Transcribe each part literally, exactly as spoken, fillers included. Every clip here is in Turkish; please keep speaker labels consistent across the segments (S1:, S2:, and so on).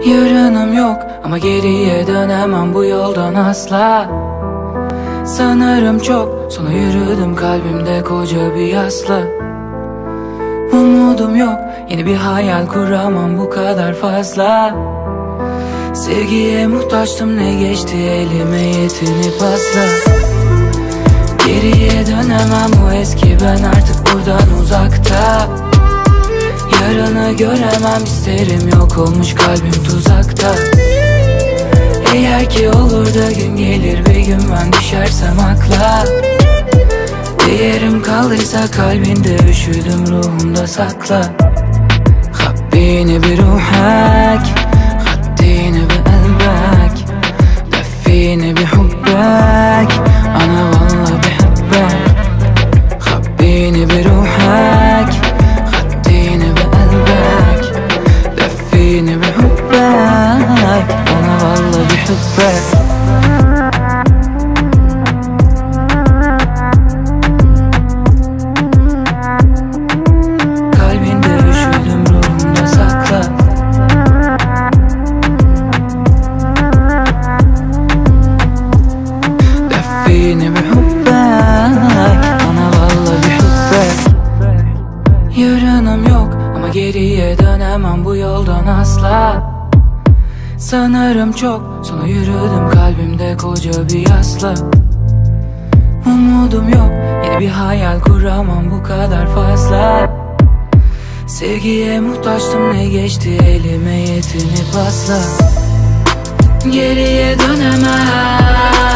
S1: Yarınım yok ama geriye dönemem bu yoldan asla. Sanırım çok sonra yürüdüm, kalbimde koca bir yasla. Umudum yok, yeni bir hayal kuramam bu kadar fazla. Sevgiye muhtaçtım, ne geçti elime yetinip asla. Geriye dönemem, o eski ben artık buradan uzakta. Yarını göremem, isterim, yok olmuş kalbim tuzakta. Eğer ki olur da gün gelir bir gün ben düşersem akla. Değerim kaldıysa kalbinde, üşüdüm ruhumda sakla. Habbini bir ruhak, haddini bir elbek, deffini bir hubbek, ana valla bihibbek. Habbini bir ruhak, haddini bir elbek, deffini bir hubbek, ana valla bihibbek. Yarınım yok ama geriye dönemem bu yoldan asla. Sanırım çok sonra yürüdüm, kalbimde koca bir yasla. Umudum yok, yeni bir hayal kuramam bu kadar fazla. Sevgiye muhtaçtım, ne geçti elime yetinip asla. Geriye dönemem,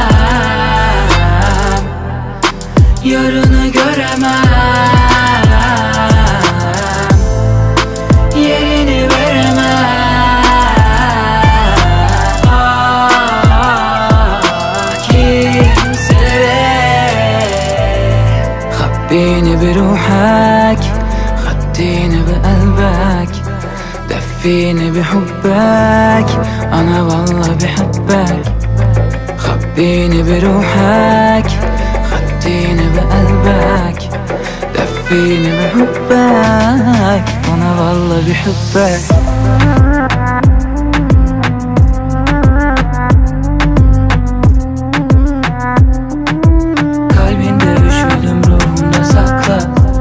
S1: yarını göremem, yerini veremem. Ah, kimseye. Habbini bir ruhak, haddini bir elbek, deffini bir hubbek, ana valla bihibbek. Habbini bir ruhak, haddini bir elbek, deffini bir hubbek, ana valla bihibbek. Kalbinde üşüdüm ruhumda sakla.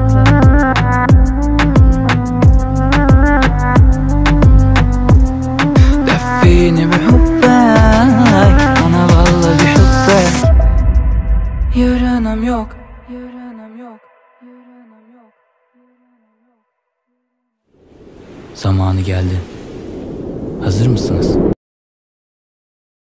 S1: Deffini bir hubbek, ana valla bihibbek. Yarınım yok, yarınım yok, yarınım yok, yarınım yok.
S2: Zamanı geldi. Hazır mısınız?